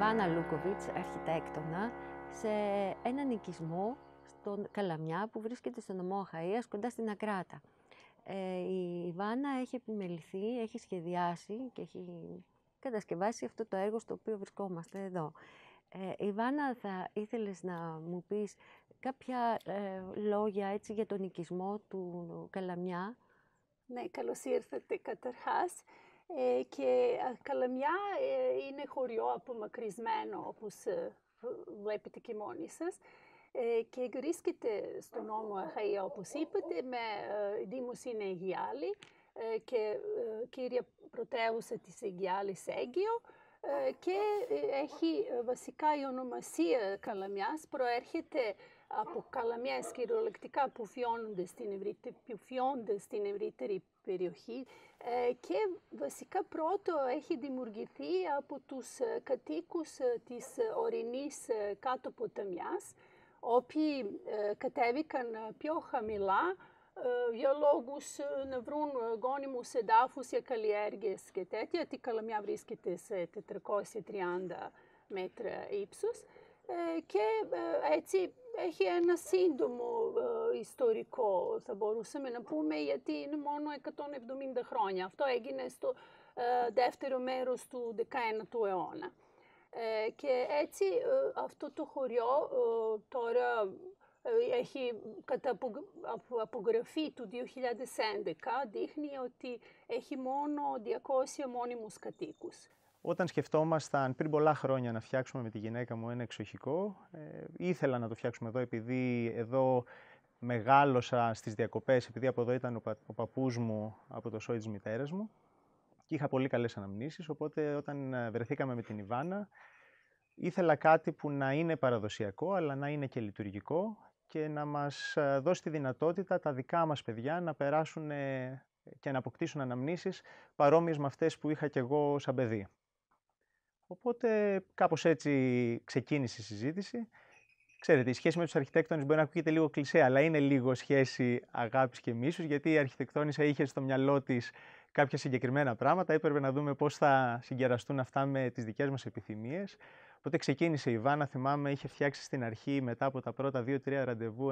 Ιβάνα Λούκοβιτς, αρχιτέκτονα, σε έναν οικισμό στον Καλαμιά που βρίσκεται στο νομό Αχαΐας, κοντά στην Ακράτα. Η Ιβάνα έχει επιμεληθεί, έχει σχεδιάσει και έχει κατασκευάσει αυτό το έργο στο οποίο βρισκόμαστε εδώ. Ιβάνα, θα ήθελες να μου πεις κάποια λόγια έτσι, για τον οικισμό του Καλαμιά? Ναι, καλώς ήρθατε καταρχάς. Και Καλαμιά είναι χωριό απομακρυσμένο, όπως βλέπετε και μόνοι σας. Και βρίσκεται στο νόμο Αχαΐα, όπως είπατε, με δήμος είναι Αιγιάλη και κύρια πρωτεύουσα της Αιγιάλης Αίγιο. Και έχει βασικά η ονομασία Καλαμιάς προέρχεται από καλαμιές κυριολεκτικά που φιώνται στην ευρύτερη περιοχή και βασικά πρώτο έχει δημιουργηθεί από τους κατοίκους της ορεινής κάτω ποταμιάς, όποιοι κατέβηκαν πιο χαμηλά για λόγους να βρουν γόνιμους εδάφους για καλλιέργειες και τέτοια, γιατί η Καλαμιά βρίσκεται σε 430 μέτρα ύψους και έτσι έχει ένα σύντομο ιστορικό, θα μπορούσαμε να πούμε, γιατί είναι μόνο 170 χρόνια. Αυτό έγινε στο δεύτερο μέρος του 19ου αιώνα. Και έτσι αυτό το χωριό τώρα έχει κατά απογραφή του 2011 δείχνει ότι έχει μόνο 200 μόνιμους κατοίκους. Όταν σκεφτόμασταν πριν πολλά χρόνια να φτιάξουμε με τη γυναίκα μου ένα εξοχικό, ήθελα να το φτιάξουμε εδώ επειδή εδώ μεγάλωσα στις διακοπές, επειδή από εδώ ήταν ο παππούς μου από το σόι της μητέρας μου και είχα πολύ καλές αναμνήσεις, οπότε όταν βρεθήκαμε με την Ιβάνα ήθελα κάτι που να είναι παραδοσιακό αλλά να είναι και λειτουργικό και να μας δώσει τη δυνατότητα τα δικά μας παιδιά να περάσουν και να αποκτήσουν αναμνήσεις παρόμοιες με αυτές που είχα κι εγώ σαν παιδί. Οπότε κάπως έτσι ξεκίνησε η συζήτηση. Ξέρετε, η σχέση με τους αρχιτέκτονες μπορεί να ακούγεται λίγο κλισέ, αλλά είναι λίγο σχέση αγάπης και μίσους, γιατί η αρχιτεκτόνισσα είχε στο μυαλό της κάποια συγκεκριμένα πράγματα, έπρεπε να δούμε πώς θα συγκεραστούν αυτά με τις δικές μας επιθυμίες. Οπότε ξεκίνησε η Ιβάνα, θυμάμαι, είχε φτιάξει στην αρχή μετά από τα πρώτα 2-3 ραντεβού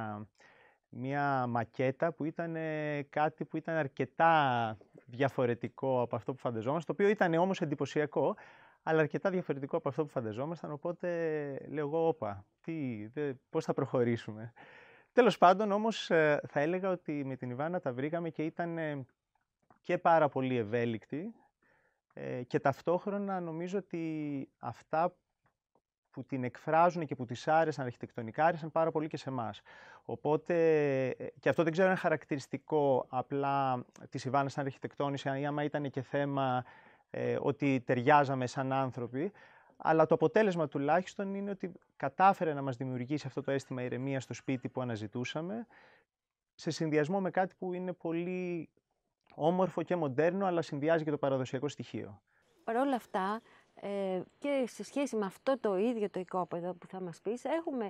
μια μακέτα που ήταν κάτι που ήταν αρκετά διαφορετικό από αυτό που φανταζόμασταν, το οποίο ήταν όμως εντυπωσιακό, αλλά αρκετά διαφορετικό από αυτό που φανταζόμασταν, οπότε λέω εγώ, όπα, πώς θα προχωρήσουμε. Τέλος πάντων, όμως, θα έλεγα ότι με την Ιβάνα τα βρήκαμε και ήταν και πάρα πολύ ευέλικτη και ταυτόχρονα νομίζω ότι αυτά που την εκφράζουν και που της άρεσαν αρχιτεκτονικά, άρεσαν πάρα πολύ και σε εμάς. Οπότε, και αυτό δεν ξέρω αν είναι χαρακτηριστικό απλά της Ιβάνας σαν αρχιτεκτόνισσα ή άμα ήταν και θέμα ότι ταιριάζαμε σαν άνθρωποι, αλλά το αποτέλεσμα τουλάχιστον είναι ότι κατάφερε να μας δημιουργήσει αυτό το αίσθημα ηρεμίας στο σπίτι που αναζητούσαμε, σε συνδυασμό με κάτι που είναι πολύ όμορφο και μοντέρνο, αλλά συνδυάζει και το παραδοσιακό στοιχείο. Παρ' όλα αυτά, και σε σχέση με αυτό το ίδιο το οικόπεδο που θα μας πεις, έχουμε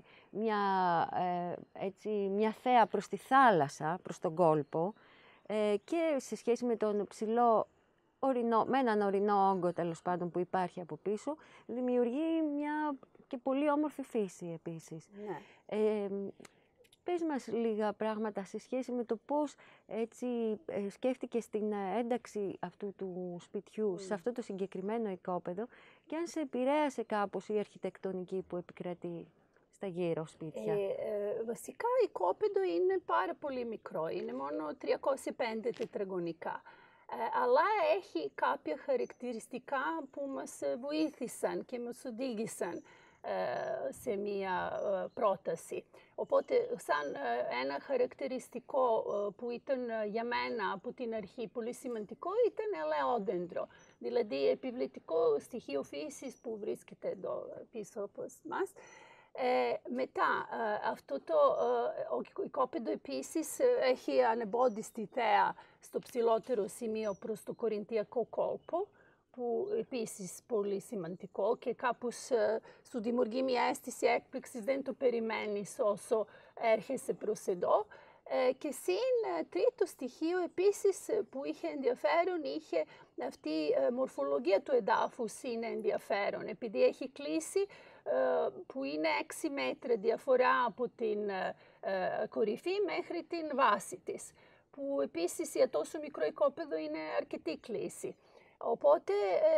μια θέα προς τη θάλασσα, προς τον κόλπο, και σε σχέση με τον ψηλό με έναν ορεινό όγκο τέλος πάντων που υπάρχει από πίσω, δημιουργεί μια και πολύ όμορφη φύση επίσης. Ναι. Πες μας λίγα πράγματα σε σχέση με το πώς έτσι σκέφτηκες την ένταξη αυτού του σπιτιού σε αυτό το συγκεκριμένο οικόπεδο και αν σε επηρέασε κάπως η αρχιτεκτονική που επικρατεί στα γύρω σπίτια. Βασικά η οικόπεδο είναι πάρα πολύ μικρό, είναι μόνο 305 τετραγωνικά. Αλλά έχει κάποια χαρακτηριστικά που μας βοήθησαν και μας οδήγησαν σε μία πρόταση. Οπότε, σαν ένα χαρακτηριστικό που ήταν για μένα από την αρχή πολύ σημαντικό, ήταν ελαιόδεντρο. Δηλαδή, επιβλητικό στοιχείο φύσης που βρίσκεται εδώ πίσω από μας. Μετά, αυτό το οικόπεδο επίσης έχει ανεμπόδιστη θέα στο ψηλότερο σημείο προς το κορινθιακό κόλπο, που επίσης πολύ σημαντικό και κάπως σου δημιουργεί μια αίσθηση έκπληξης, δεν το περιμένεις όσο έρχεσαι προς εδώ. Και συν τρίτο στοιχείο επίσης που είχε ενδιαφέρον, είχε αυτή η μορφολογία του εδάφους είναι ενδιαφέρον, επειδή έχει κλείσει που είναι 6 μέτρα διαφορά από την κορυφή μέχρι την βάση της, που επίσης για τόσο μικρό οικόπεδο είναι αρκετή κλίση. Οπότε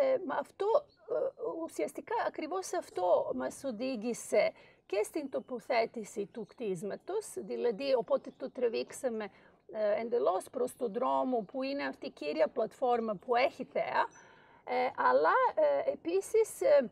ουσιαστικά ακριβώς αυτό μας οδήγησε και στην τοποθέτηση του κτίσματος, δηλαδή οπότε το τραβήξαμε εντελώς προς τον δρόμο που είναι αυτή η κύρια πλατφόρμα που έχει θέα, αλλά επίσης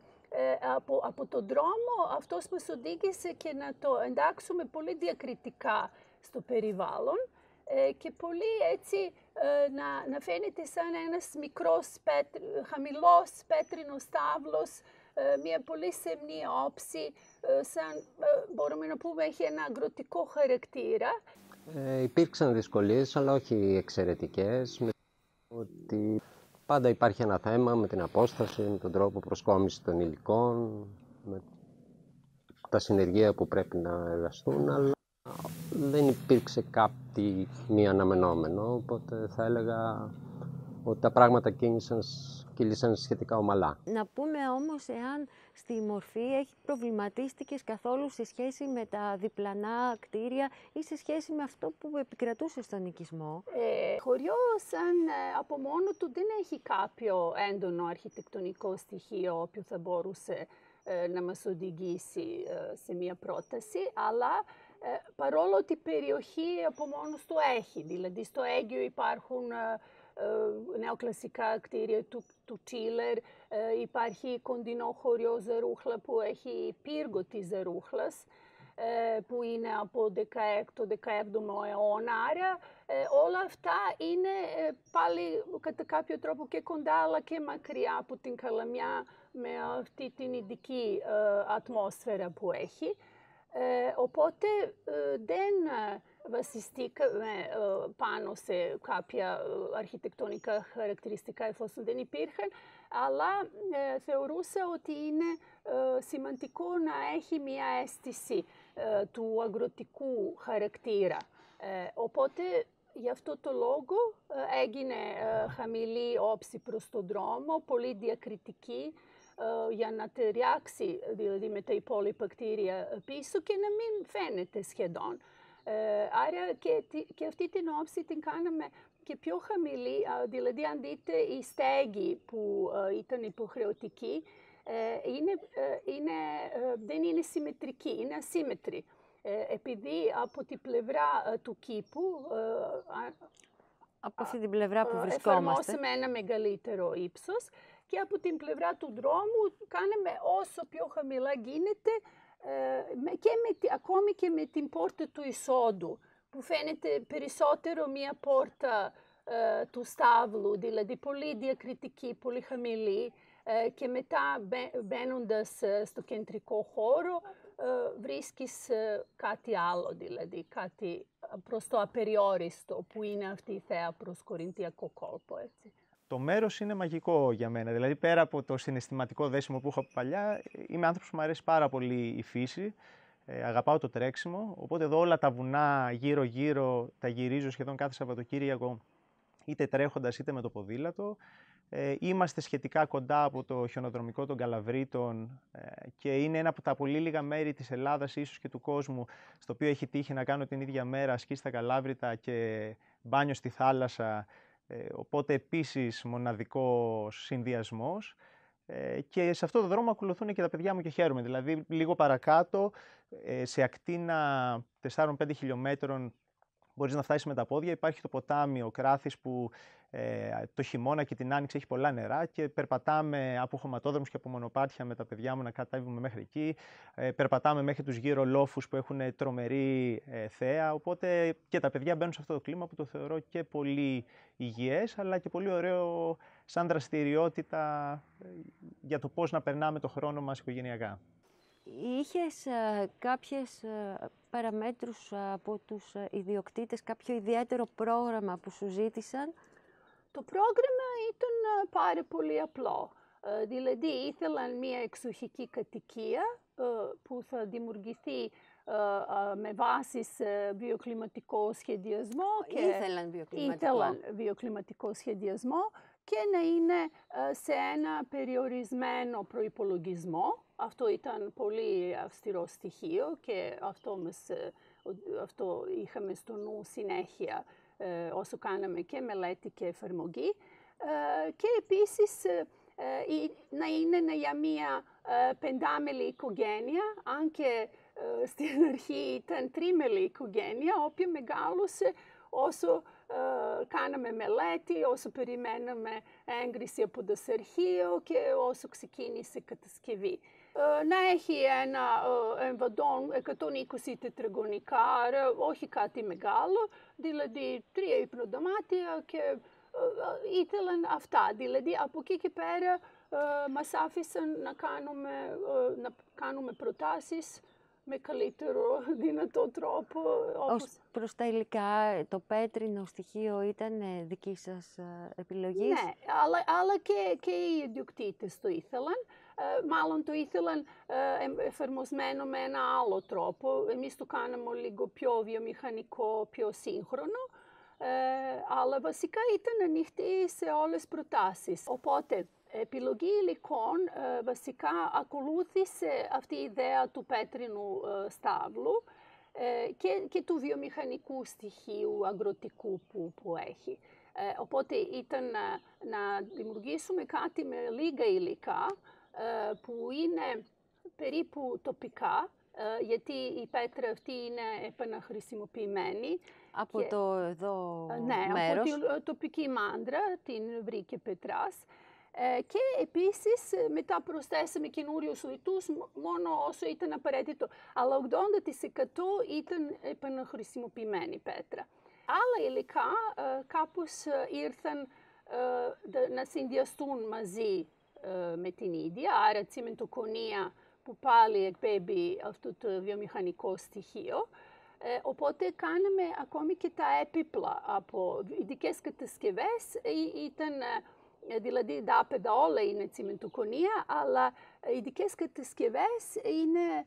από τον δρόμο αυτός μας οδήγησε και να το εντάξουμε πολύ διακριτικά στο περιβάλλον και πολύ έτσι να φαίνεται σαν ένας μικρός χαμηλός πέτρινος τάβλος, μια πολύ σεμνή όψη, σαν μπορούμε να πούμε έχει ένα αγροτικό χαρακτήρα. Υπήρξαν δυσκολίες, αλλά όχι εξαιρετικές, ότι πάντα υπάρχει ένα θέμα με την απόσταση, με τον τρόπο προσκόμισης των υλικών, με τα συνεργεία που πρέπει να εργαστούν, αλλά δεν υπήρξε κάτι μη αναμενόμενο, οπότε θα έλεγα ότι τα πράγματα κύλησαν σχετικά ομαλά. Να πούμε όμως εάν στη μορφή προβληματίστηκες καθόλου σε σχέση με τα διπλανά κτίρια ή σε σχέση με αυτό που επικρατούσε στον οικισμό. Χωριό σαν από μόνο του δεν έχει κάποιο έντονο αρχιτεκτονικό στοιχείο που θα μπορούσε να μας οδηγήσει σε μια πρόταση, αλλά παρόλο ότι η περιοχή από μόνος του έχει. Δηλαδή στο Αίγυο υπάρχουν νεοκλασικά κτίρια του Τσίλερ, υπάρχει κοντινό χωριό Ζαρούχλα που έχει πύργο της Ζαρούχλας, που είναι από το 17ο αιώνα. Άρα όλα αυτά είναι πάλι κατά κάποιο τρόπο και κοντά αλλά και μακριά από την Καλαμιά με αυτή την ειδική ατμόσφαιρα που έχει. Οπότε δεν βασιστήκαμε πάνω σε κάποια αρχιτεκτονικά χαρακτηριστικά εφόσον δεν υπήρχαν, αλλά θεωρούσα ότι είναι σημαντικό να έχει μια αίσθηση του αγροτικού χαρακτήρα. Οπότε γι' αυτό το λόγο έγινε χαμηλή όψη προς τον δρόμο, πολύ διακριτική, για να ταιριάξει δηλαδή με τα υπόλοιπα κτίρια πίσω και να μην φαίνεται σχεδόν. Άρα και αυτή την όψη την κάναμε και πιο χαμηλή, δηλαδή αν δείτε η στέγη που ήταν υποχρεωτική, δεν είναι συμμετρική, είναι ασύμμετρη. Επειδή από την πλευρά του κήπου, από αυτή την πλευρά που βρισκόμαστε, εφαρμόσαμε ένα μεγαλύτερο ύψος και από την πλευρά του δρόμου κάναμε όσο πιο χαμηλά γίνεται, ακόμη και με την πόρτα του εισόδου, που φαίνεται περισσότερο μια πόρτα του στάβλου, δηλαδή πολύ διακριτική, πολύ χαμηλή, και μετά μπαίνοντας στο κεντρικό χώρο βρίσκεις κάτι άλλο, δηλαδή κάτι προς το απεριόριστο που είναι αυτή η θέα προς κορινθιακό κόλπο, έτσι. Το μέρος είναι μαγικό για μένα. Δηλαδή, πέρα από το συναισθηματικό δέσιμο που έχω από παλιά, είμαι άνθρωπος που μου αρέσει πάρα πολύ η φύση. Αγαπάω το τρέξιμο. Οπότε εδώ όλα τα βουνά γύρω-γύρω τα γυρίζω σχεδόν κάθε Σαββατοκύριακο, είτε τρέχοντας είτε με το ποδήλατο. Είμαστε σχετικά κοντά από το χιονοδρομικό των Καλαβρίτων και είναι ένα από τα πολύ λίγα μέρη της Ελλάδας, ίσως και του κόσμου, στο οποίο έχει τύχει να κάνω την ίδια μέρα σκι στα Καλάβρητα και μπάνιο στη θάλασσα. Οπότε επίσης μοναδικός συνδυασμός και σε αυτό το δρόμο ακολουθούν και τα παιδιά μου και χαίρομαι. Δηλαδή λίγο παρακάτω, σε ακτίνα 4-5 χιλιόμετρων μπορείς να φτάσεις με τα πόδια. Υπάρχει το ποτάμι, ο Κράθης, που το χειμώνα και την άνοιξη έχει πολλά νερά και περπατάμε από χωματόδρομους και από μονοπάτια με τα παιδιά μου να κατέβουμε μέχρι εκεί. Περπατάμε μέχρι τους γύρω λόφους που έχουν τρομερή θέα. Οπότε και τα παιδιά μπαίνουν σε αυτό το κλίμα που το θεωρώ και πολύ υγιές, αλλά και πολύ ωραίο σαν δραστηριότητα για το πώς να περνάμε το χρόνο μας οικογενειακά. Είχες κάποιες παραμέτρους από τους ιδιοκτήτες, κάποιο ιδιαίτερο πρόγραμμα που σου ζήτησαν? Το πρόγραμμα ήταν πάρα πολύ απλό. Δηλαδή ήθελαν μια εξοχική κατοικία που θα δημιουργηθεί με βάση σε βιοκλιματικό σχεδιασμό. Ήθελαν βιοκλιματικό σχεδιασμό και να είναι σε ένα περιορισμένο προϋπολογισμό. Αυτό ήταν πολύ αυστηρό στοιχείο και αυτό είχαμε στο νου συνέχεια όσο κάναμε και μελέτη και εφαρμογή. Και επίσης να είναι για μία πεντάμελη οικογένεια, αν και στην αρχή ήταν τρίμελη οικογένεια, οποία μεγάλωσε όσο κάναμε μελέτη, όσο περιμέναμε έγκριση από το αρχείο και όσο ξεκίνησε η κατασκευή. Να έχει ένα εμβαδόν 120 τετραγωνικά, όχι κάτι μεγάλο, δηλαδή 3 υπνοδωμάτια και ήθελαν αυτά. Δηλαδή από εκεί και πέρα μας άφησαν να κάνουμε προτάσεις με καλύτερο δυνατό τρόπο. Ως προς τα υλικά, το πέτρινο στοιχείο ήταν δική σας επιλογής? Ναι, αλλά και οι ιδιοκτήτες το ήθελαν. Μάλλον το ήθελαν εφαρμοσμένο με ένα άλλο τρόπο. Εμείς το κάναμε λίγο πιο βιομηχανικό, πιο σύγχρονο. Αλλά βασικά ήταν ανοιχτή σε όλες τις προτάσεις. Οπότε, επιλογή υλικών βασικά ακολούθησε αυτή η ιδέα του πέτρινου στάβλου και του βιομηχανικού στοιχείου αγροτικού που έχει. Οπότε ήταν να δημιουργήσουμε κάτι με λίγα υλικά που είναι περίπου τοπικά, γιατί η πέτρα αυτή είναι επαναχρησιμοποιημένη. Από το εδώ ναι, μέρος. Από την τοπική μάντρα, την βρήκε Πετράς. Και επίσης μετά προσθέσαμε καινούριους λιτούς μόνο όσο ήταν απαραίτητο. Αλλά 80% ήταν επαναχρησιμοποιημένη πέτρα. Άλλα υλικά κάπως ήρθαν να συνδυαστούν μαζί με την ίδια, άρα τσιμεντοκονία που πάλι εκπέμπει αυτό το βιομηχανικό στοιχείο. Οπότε κάναμε ακόμη και τα έπιπλα από ειδικές κατασκευές. Δηλαδή δάπεδα όλα είναι τσιμεντοκονία, αλλά ειδικές κατασκευές είναι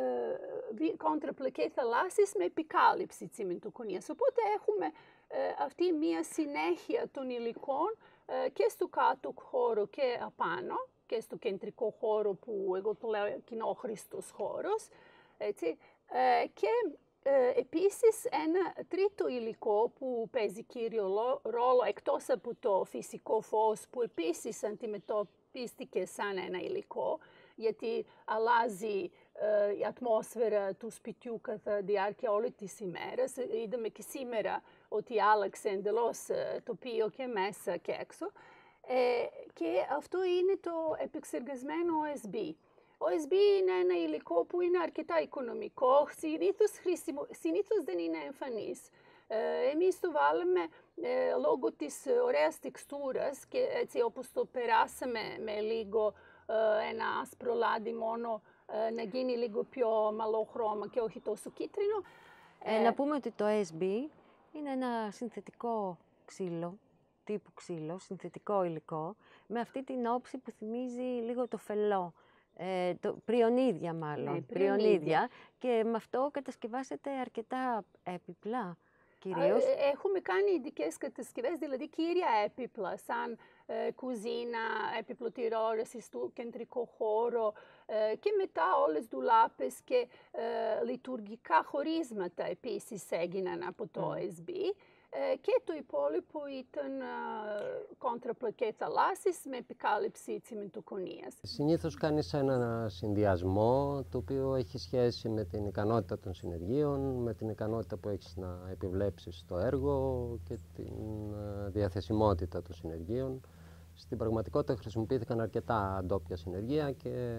κόντραπλακέ θαλάσσης με επικάλυψη τσιμεντοκονίας. Οπότε έχουμε αυτή μία συνέχεια των υλικών και στο κάτω χώρο και απάνω και στο κεντρικό χώρο που εγώ το λέω κοινόχρηστος χώρος. Έτσι. Και επίσης ένα τρίτο υλικό που παίζει κύριο ρόλο εκτός από το φυσικό φως που επίσης αντιμετωπίστηκε σαν ένα υλικό γιατί αλλάζει η ατμόσφαιρα του σπιτιού κατά διάρκεια όλη της ημέρας. Είδαμε και σήμερα ότι άλλαξε εντελώς τοπίο και μέσα και έξω. Και αυτό είναι το επεξεργασμένο OSB. OSB είναι ένα υλικό που είναι αρκετά οικονομικό, συνήθως δεν είναι εμφανής. Εμείς το βάλαμε λόγω της ωραίας τεξτούρας και έτσι όπως το περάσαμε με λίγο ένα άσπρο λάδι μόνο να γίνει λίγο πιο μαλό χρώμα και όχι τόσο κίτρινο. Να πούμε ότι το OSB είναι ένα συνθετικό ξύλο, τύπου ξύλο, συνθετικό υλικό, με αυτή την όψη που θυμίζει λίγο το φελό. Πριονίδια μάλλον. Ναι, πριονίδια. Και με αυτό κατασκευάσετε αρκετά έπιπλα κυρίως. Έχουμε κάνει ειδικές κατασκευές, δηλαδή κύρια έπιπλα, σαν κουζίνα, έπιπλο τηλεόρασης στο κεντρικό χώρο και μετά όλες ντουλάπες και λειτουργικά χωρίσματα επίσης έγιναν από το OSB. Και το υπόλοιπο ήταν κόντραπλακέ θαλάσσης με επικάλυψη τσιμεντοκονίας. Συνήθως κάνεις έναν συνδυασμό το οποίο έχει σχέση με την ικανότητα των συνεργείων, με την ικανότητα που έχεις να επιβλέψεις το έργο και την διαθεσιμότητα των συνεργείων. Στην πραγματικότητα χρησιμοποιήθηκαν αρκετά ντόπια συνεργεία και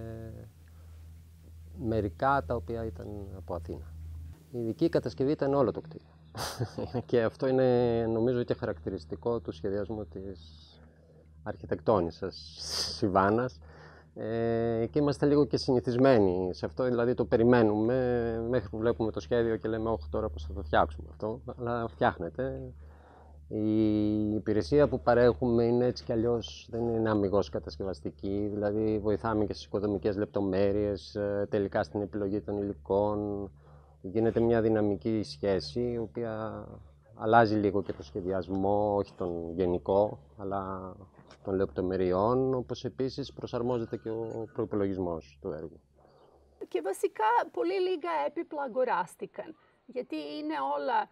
μερικά τα οποία ήταν από Αθήνα. Η ειδική κατασκευή ήταν όλο το κτίριο. Και αυτό είναι νομίζω και χαρακτηριστικό του σχεδιασμού της αρχιτεκτόνισσας Σιβάνας και είμαστε λίγο και συνηθισμένοι σε αυτό, δηλαδή το περιμένουμε μέχρι που βλέπουμε το σχέδιο και λέμε όχι τώρα πώς θα το φτιάξουμε αυτό, αλλά φτιάχνεται. Η υπηρεσία που παρέχουμε είναι έτσι κι αλλιώς, δεν είναι αμιγώς κατασκευαστική, δηλαδή βοηθάμε και στις οικοδομικές λεπτομέρειες, τελικά στην επιλογή των υλικών. γίνεται μια δυναμική σχέση, η οποία αλλάζει λίγο και το σχεδιασμό, όχι τον γενικό, αλλά των λεπτομεριών, όπως επίσης προσαρμόζεται και ο προϋπολογισμός του έργου. Και βασικά πολύ λίγα έπιπλα αγοράστηκαν, γιατί είναι όλα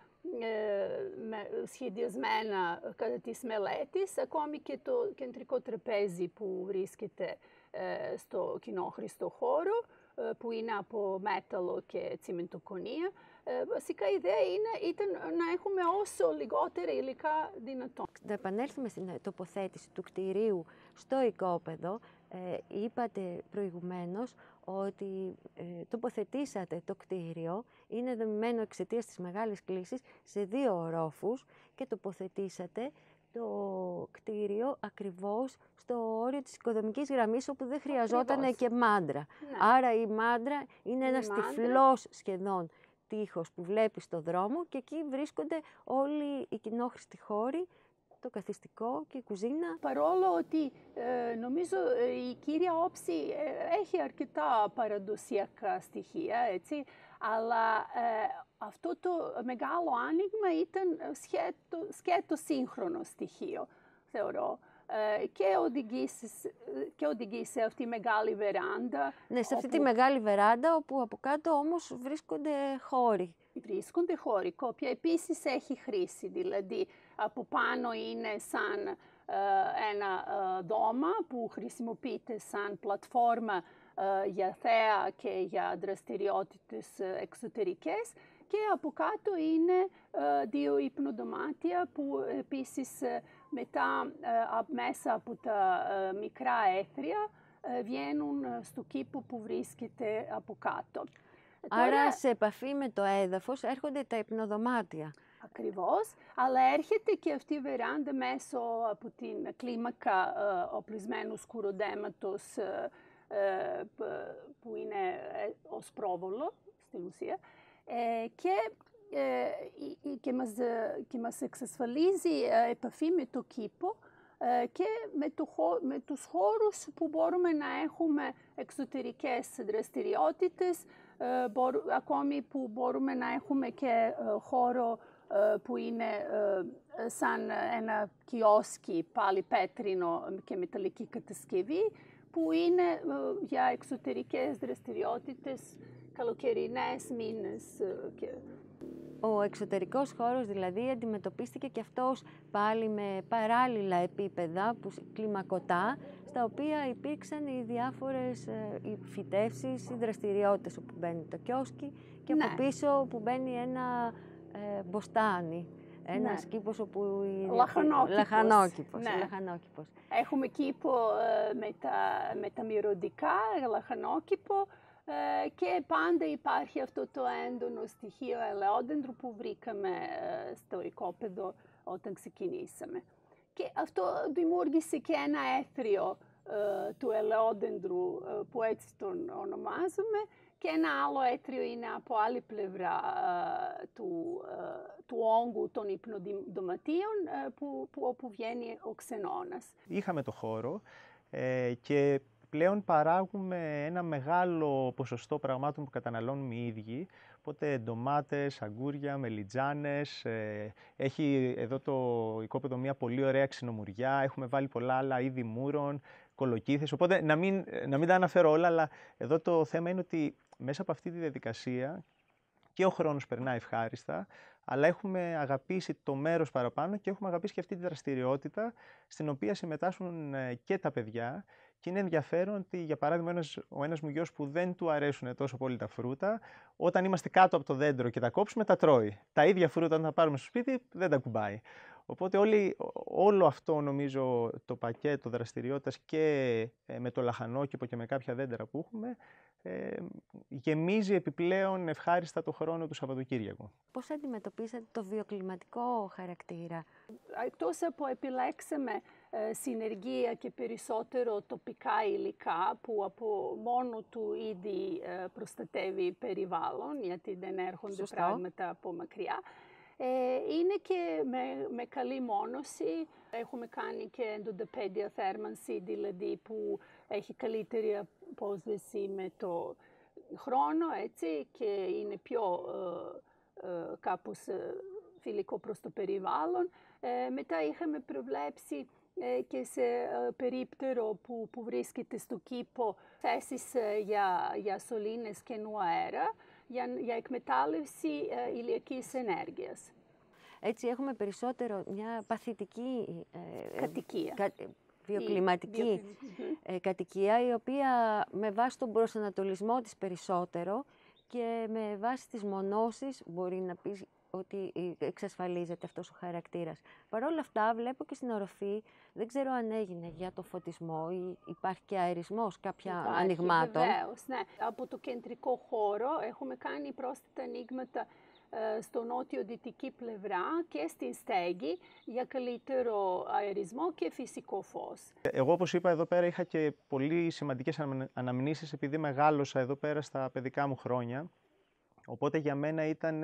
σχεδιασμένα κατά τις μελέτες, ακόμη και το κεντρικό τραπέζι που βρίσκεται στο κοινόχρηστο χώρο, που είναι από μέταλλο και τσιμεντοκονία. Βασικά η ιδέα ήταν να έχουμε όσο λιγότερα υλικά δυνατόν. Να επανέλθουμε στην τοποθέτηση του κτηρίου στο οικόπεδο. Είπατε προηγουμένως ότι τοποθετήσατε το κτίριο, είναι δομημένο εξαιτίας της μεγάλης κλίσης σε 2 ορόφους και τοποθετήσατε το κτίριο ακριβώς στο όριο της οικοδομικής γραμμής, όπου δεν χρειαζόταν και μάντρα. Ναι. Άρα η μάντρα είναι ένας τυφλός σχεδόν τείχος που βλέπεις στο δρόμο και εκεί βρίσκονται όλοι οι κοινόχρηστοι χώροι, το καθιστικό και η κουζίνα. Παρόλο ότι νομίζω η κύρια όψη έχει αρκετά παραδοσιακά στοιχεία, έτσι, αλλά αυτό το μεγάλο άνοιγμα ήταν σκέτο σύγχρονο στοιχείο, θεωρώ. Και οδηγεί σε αυτή τη μεγάλη βεράντα. Ναι, σε αυτή τη μεγάλη βεράντα, όπου από κάτω όμως βρίσκονται χώροι. Βρίσκονται χώροι, η οποία επίσης έχει χρήση, δηλαδή από πάνω είναι σαν ένα δώμα που χρησιμοποιείται σαν πλατφόρμα για θέα και για δραστηριότητες εξωτερικές, και από κάτω είναι 2 υπνοδωμάτια που επίσης μετά μέσα από τα μικρά αίθρια βγαίνουν στο κήπο που βρίσκεται από κάτω. Άρα σε επαφή με το έδαφος έρχονται τα υπνοδωμάτια. Ακριβώς, αλλά έρχεται και αυτή η βεράντα μέσω από την κλίμακα οπλισμένου σκουροδέματος που είναι ως πρόβολο στην ουσία, και μας εξασφαλίζει επαφή με το κήπο και με τους χώρους που μπορούμε να έχουμε εξωτερικές δραστηριότητες, ακόμη που μπορούμε να έχουμε και χώρο που είναι σαν ένα κιόσκι, πάλι πέτρινο και μεταλλική κατασκευή, που είναι για εξωτερικές δραστηριότητες, καλοκαιρινές μήνες. Ο εξωτερικός χώρος δηλαδή αντιμετωπίστηκε και αυτός πάλι με παράλληλα επίπεδα, κλιμακωτά, στα οποία υπήρξαν οι διάφορες φυτεύσεις, οι δραστηριότητες, όπου μπαίνει το κιόσκι και από πίσω που μπαίνει ένα μποστάνι. Ένας κήπος όπου... Λαχανόκηπος. Έχουμε κήπο με τα μυρωδικά, λαχανόκηπο, και πάντα υπάρχει αυτό το έντονο στοιχείο ελαιόδεντρου που βρήκαμε στο οικόπεδο όταν ξεκινήσαμε. Και αυτό δημιούργησε και ένα έθριο του ελαιόδεντρου που έτσι τον ονομάζουμε, και ένα άλλο έθριο είναι από άλλη πλευρά του όγκου των υπνοδωματίων, όπου βγαίνει ο ξενώνας. Είχαμε το χώρο και πλέον παράγουμε ένα μεγάλο ποσοστό πραγμάτων που καταναλώνουμε οι ίδιοι. Οπότε ντομάτες, αγκούρια, μελιτζάνες. Έχει εδώ το οικόπεδο μια πολύ ωραία ξινομουριά. Έχουμε βάλει πολλά άλλα είδη μούρων, κολοκύθες. Οπότε να μην τα αναφέρω όλα, αλλά εδώ το θέμα είναι ότι μέσα από αυτή τη διαδικασία και ο χρόνος περνάει ευχάριστα, αλλά έχουμε αγαπήσει το μέρος παραπάνω και έχουμε αγαπήσει και αυτή τη δραστηριότητα στην οποία συμμετάσχουν και τα παιδιά. Και είναι ενδιαφέρον ότι, για παράδειγμα, ο ένας μου γιος που δεν του αρέσουν τόσο πολύ τα φρούτα, όταν είμαστε κάτω από το δέντρο και τα κόψουμε, τα τρώει. Τα ίδια φρούτα, όταν τα πάρουμε στο σπίτι, δεν τα κουμπάει. Οπότε όλο αυτό, νομίζω, το πακέτο δραστηριότητας και με το λαχανόκηπο και με κάποια δέντρα που έχουμε, γεμίζει επιπλέον ευχάριστα το χρόνο του Σαββατοκύριακου. Πώς αντιμετωπίσατε το βιοκλιματικό χαρακτήρα? Εκτός από επιλέξαμε συνεργεία και περισσότερο τοπικά υλικά, που από μόνο του ήδη προστατεύει περιβάλλον, γιατί δεν έρχονται πράγματα από μακριά. Είναι και με καλή μόνωση. Έχουμε κάνει και εντοντοπαίδεια θέρμανση, δηλαδή που έχει καλύτερη απόσβεση με το χρόνο, έτσι, και είναι πιο κάπως φιλικό προς το περιβάλλον. Μετά είχαμε προβλέψει και σε περίπτερο που βρίσκεται στο κήπο θέσεις για σωλήνες καινού αέρα, για εκμετάλλευση ηλιακής ενέργειας. Έτσι έχουμε περισσότερο μια παθητική κατοικία. Βιοκλιματική κατοικία, η οποία με βάση τον προσανατολισμό της περισσότερο και με βάση τις μονώσεις μπορεί να πει ότι εξασφαλίζεται αυτός ο χαρακτήρας. Παρ' όλα αυτά βλέπω και στην οροφή, δεν ξέρω αν έγινε για το φωτισμό ή υπάρχει και αερισμός κάποια ανοιγμάτων. Βεβαίως, ναι. Από το κεντρικό χώρο έχουμε κάνει πρόσθετα ανοίγματα στο νότιο-δυτική πλευρά και στην στέγη για καλύτερο αερισμό και φυσικό φως. Εγώ, όπως είπα, εδώ πέρα είχα και πολύ σημαντικές αναμνήσεις επειδή μεγάλωσα εδώ πέρα στα παιδικά μου χρόνια. Οπότε για μένα ήταν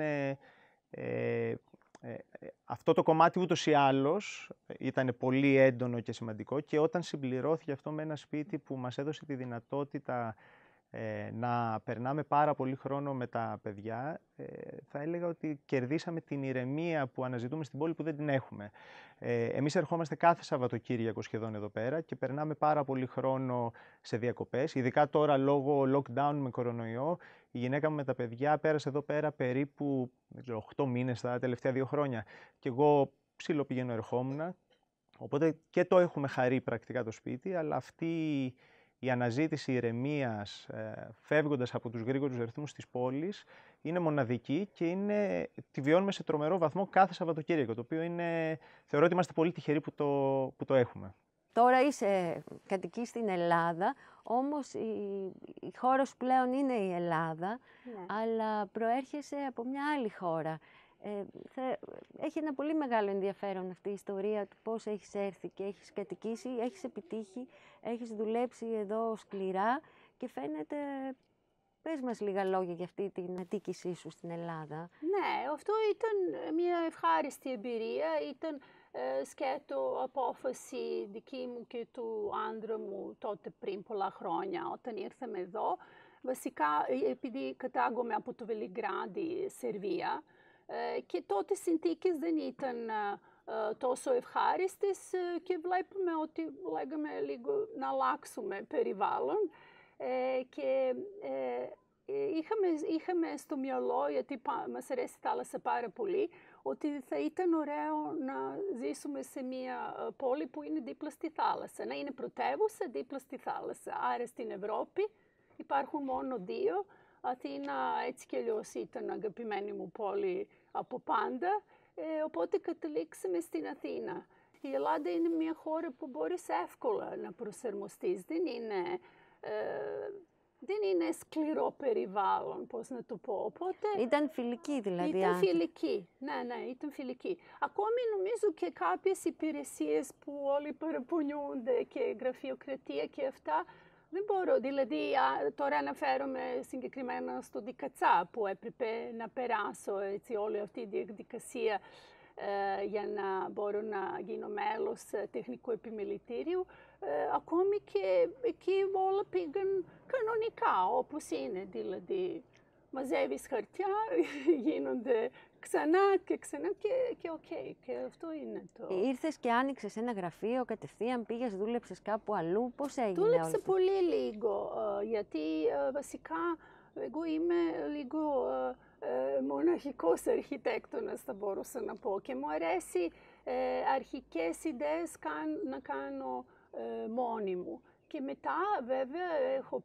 αυτό το κομμάτι ούτως ή άλλως ήταν πολύ έντονο και σημαντικό, και όταν συμπληρώθηκε αυτό με ένα σπίτι που μας έδωσε τη δυνατότητα να περνάμε πάρα πολύ χρόνο με τα παιδιά, θα έλεγα ότι κερδίσαμε την ηρεμία που αναζητούμε στην πόλη, που δεν την έχουμε. Εμείς ερχόμαστε κάθε Σαββατοκύριακο σχεδόν εδώ πέρα και περνάμε πάρα πολύ χρόνο σε διακοπές. Ειδικά τώρα λόγω lockdown με κορονοϊό, η γυναίκα μου με τα παιδιά πέρασε εδώ πέρα περίπου 8 μήνες τα τελευταία 2 χρόνια. Και εγώ ψήλο πηγαίνω ερχόμουν, οπότε και το έχουμε χαρεί πρακτικά το σπίτι, αλλά αυτή η αναζήτηση ηρεμίας, φεύγοντας από τους γρήγορους ρυθμούς της πόλης, είναι μοναδική και τη βιώνουμε σε τρομερό βαθμό κάθε Σαββατοκύριακο, το οποίο θεωρώ ότι είμαστε πολύ τυχεροί που το έχουμε. Τώρα κατοικείς στην Ελλάδα, όμως η χώρα σου πλέον είναι η Ελλάδα, ναι, αλλά προέρχεσαι από μια άλλη χώρα. Έχει ένα πολύ μεγάλο ενδιαφέρον αυτή η ιστορία του πώς έχεις έρθει και έχεις κατοικήσει, έχεις επιτύχει, έχεις δουλέψει εδώ σκληρά και φαίνεται... Πες μας λίγα λόγια για αυτή την κατοίκησή σου στην Ελλάδα. Ναι, αυτό ήταν μια ευχάριστη εμπειρία, ήταν σκέτο απόφαση δική μου και του άντρα μου τότε πριν πολλά χρόνια όταν ήρθαμε εδώ. Βασικά επειδή κατάγομαι από το Βελιγράδι, Σερβία, και τότε οι συνθήκες δεν ήταν τόσο ευχάριστες και βλέπουμε ότι λέγαμε λίγο να αλλάξουμε περιβάλλον. Και είχαμε στο μυαλό, γιατί μας αρέσει η θάλασσα πάρα πολύ, ότι θα ήταν ωραίο να ζήσουμε σε μια πόλη που είναι δίπλα στη θάλασσα. Να είναι πρωτεύουσα δίπλα στη θάλασσα. Άρα στην Ευρώπη υπάρχουν μόνο 2. Αθήνα έτσι κι αλλιώς ήταν αγαπημένη μου πόλη από πάντα, οπότε καταλήξαμε στην Αθήνα. Η Ελλάδα είναι μια χώρα που μπορείς εύκολα να προσαρμοστείς. Δεν είναι σκληρό περιβάλλον, πώς να το πω. Οπότε, ήταν φιλική δηλαδή. Ήταν φιλική, ναι, ήταν φιλική. Ακόμη νομίζω και κάποιες υπηρεσίες που όλοι παραπονιούνται και γραφειοκρατία και αυτά, δεν μπορώ. Δηλαδή, τώρα αναφέρομαι συγκεκριμένα στο ΔΚΤΣΑ που έπρεπε να περάσω έτσι, όλη αυτή η διαδικασία για να μπορώ να γίνω μέλος τεχνικού επιμελητήριου. Ακόμη και εκεί όλα πήγαν κανονικά, όπως είναι. Δηλαδή, μαζεύεις χαρτιά, γίνονται ξανά και ξανά και οκ. Και αυτό είναι το... Ήρθες και άνοιξες ένα γραφείο, κατευθείαν πήγες, δούλεψες κάπου αλλού. Πώς έγινε όλο Δούλεψα αυτό? πολύ λίγο, γιατί βασικά εγώ είμαι λίγο μοναχικός αρχιτέκτονας, θα μπορούσα να πω. Και μου αρέσει αρχικές ιδέες να κάνω μόνη μου. Και μετά βέβαια έχω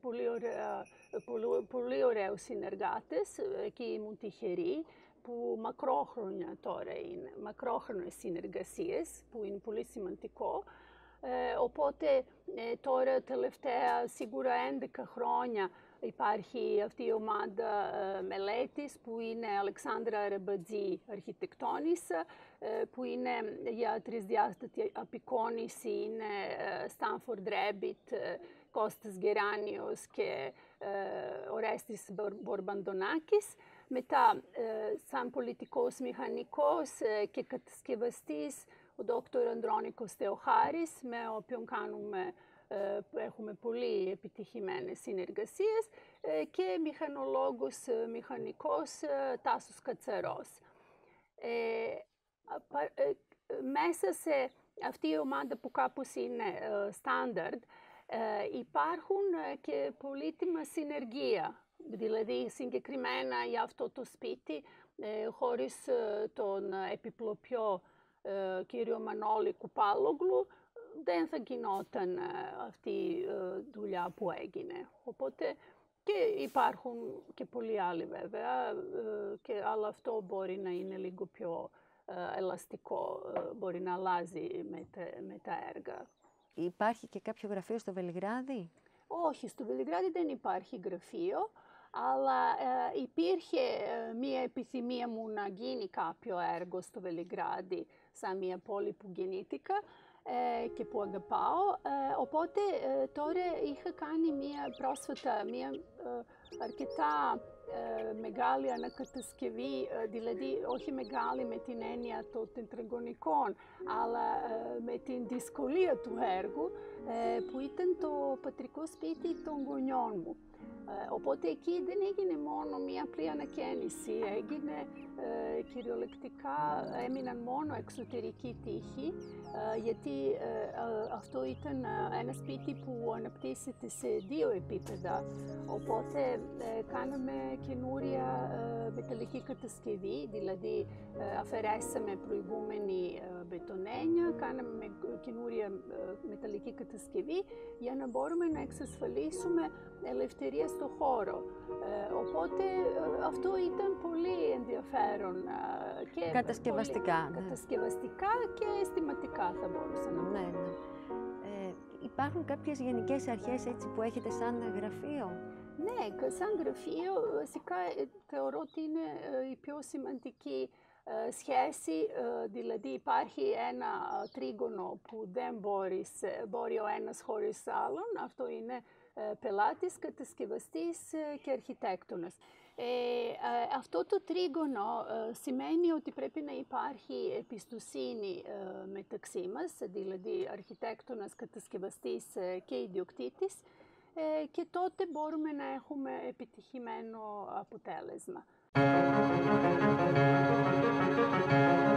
πολύ ωραίους συνεργάτες, εκεί ήμουν τυχερή, που μακρόχρονα τώρα είναι, μακρόχρονες συνεργασίες, που είναι πολύ σημαντικό. Οπότε τώρα τελευταία σίγουρα 11 χρόνια υπάρχει αυτή η ομάδα μελέτης που είναι Αλεξάνδρα Αραμπατζή αρχιτεκτόνισσα, που είναι για τρισδιάστατη απεικόνηση, είναι Στάνφορντ Ρέμπιτ, Κώστας Γεράνιος και Ορέστης Μπορμπαντονάκης. Μετά, σαν πολιτικός μηχανικός και κατασκευαστής, ο Δόκτωρ Ανδρώνικος Θεοχάρης, με όποιον κάνουμε έχουμε πολύ επιτυχημένες συνεργασίες, και μηχανολόγος, μηχανικός Τάσος Κατσαρός. Μέσα σε αυτή η ομάδα που κάπως είναι στάνταρντ, υπάρχουν και πολύτιμα συνεργεία. Δηλαδή, συγκεκριμένα για αυτό το σπίτι, χωρίς τον επιπλοποιό κύριο Μανώλη Κουπάλογλου, δεν θα γινόταν αυτή η δουλειά που έγινε. Οπότε και υπάρχουν και πολλοί άλλοι βέβαια, αλλά αυτό μπορεί να είναι λίγο πιο ελαστικό, μπορεί να αλλάζει με τα έργα. Υπάρχει και κάποιο γραφείο στο Βελιγράδι? Όχι, στο Βελιγράδι δεν υπάρχει γραφείο, αλλά υπήρχε μία επιθυμία μου να γίνει κάποιο έργο στο Βελιγράδι, σαν μία πόλη που γεννήθηκα και που αγαπάω. Οπότε τώρα είχα κάνει πρόσφατα μία αρκετά μεγάλη ανακατασκευή, δηλαδή όχι μεγάλη με την έννοια των τετραγωνικών, αλλά με την δυσκολία του έργου, που ήταν το πατρικό σπίτι των γονιών μου. Οπότε εκεί δεν έγινε μόνο μία απλή ανακαίνιση, έγινε κυριολεκτικά, έμειναν μόνο εξωτερικοί τοίχοι, γιατί αυτό ήταν ένα σπίτι που αναπτύσσεται σε 2 επίπεδα. Οπότε κάναμε καινούρια μεταλλική κατασκευή, δηλαδή αφαιρέσαμε προηγούμενη μπετονένια, κάναμε καινούρια μεταλλική κατασκευή για να μπορούμε να εξασφαλίσουμε ελευθερία στο χώρο. Οπότε αυτό ήταν πολύ ενδιαφέρον. Και κατασκευαστικά. Πολύ, κατασκευαστικά και αισθηματικά θα μπορούσα να πω. Ναι. Υπάρχουν κάποιες γενικές αρχές έτσι που έχετε σαν γραφείο? Ναι, σαν γραφείο βασικά θεωρώ ότι είναι η πιο σημαντική σχέση, δηλαδή υπάρχει ένα τρίγωνο που δεν μπορεί ο ένας χωρίς άλλον, αυτό είναι πελάτης, κατασκευαστής και αρχιτέκτονας. Αυτό το τρίγωνο σημαίνει ότι πρέπει να υπάρχει εμπιστοσύνη μεταξύ μας, δηλαδή αρχιτέκτονας, κατασκευαστής και ιδιοκτήτης, και τότε μπορούμε να έχουμε επιτυχημένο αποτέλεσμα.